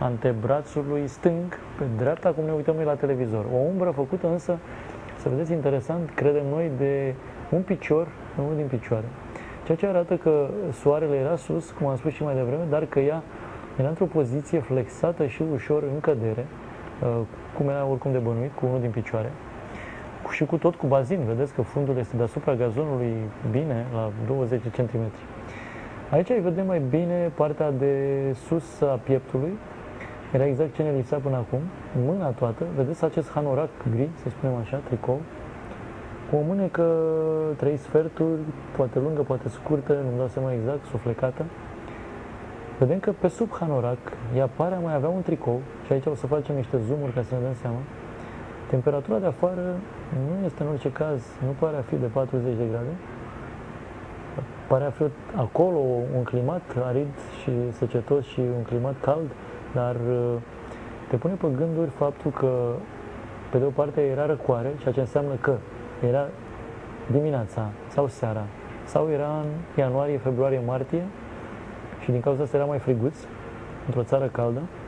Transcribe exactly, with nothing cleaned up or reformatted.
antebrațului stâng, pe dreapta, cum ne uităm noi la televizor. O umbră făcută însă, să vedeți interesant, credem noi, de un picior în unul din picioare. Ceea ce arată că soarele era sus, cum am spus și mai devreme, dar că ea era într-o poziție flexată și ușor în cădere, cum era oricum de bănuit, cu unul din picioare. Și cu tot cu bazin, vedeți că fundul este deasupra gazonului bine, la douăzeci de centimetri. Aici îi vedem mai bine partea de sus a pieptului. Era exact ce ne lipsea până acum. Mâna toată, vedeți acest hanorac gri, să spunem așa, tricou, cu o mânecă trei sferturi, poate lungă, poate scurtă, nu-mi dau seama exact, suflecată. Vedem că pe sub hanorac ea pare a mai avea un tricou și aici o să facem niște zoom-uri ca să ne dăm seama. Temperatura de afară nu este în orice caz, nu pare a fi de patruzeci de grade. Pare a fi acolo un climat arid și secetos și un climat cald, dar te pune pe gânduri faptul că pe de o parte era răcoare, ceea ce înseamnă că era dimineața sau seara sau era în ianuarie, februarie, martie și din cauza asta era mai friguț într-o țară caldă.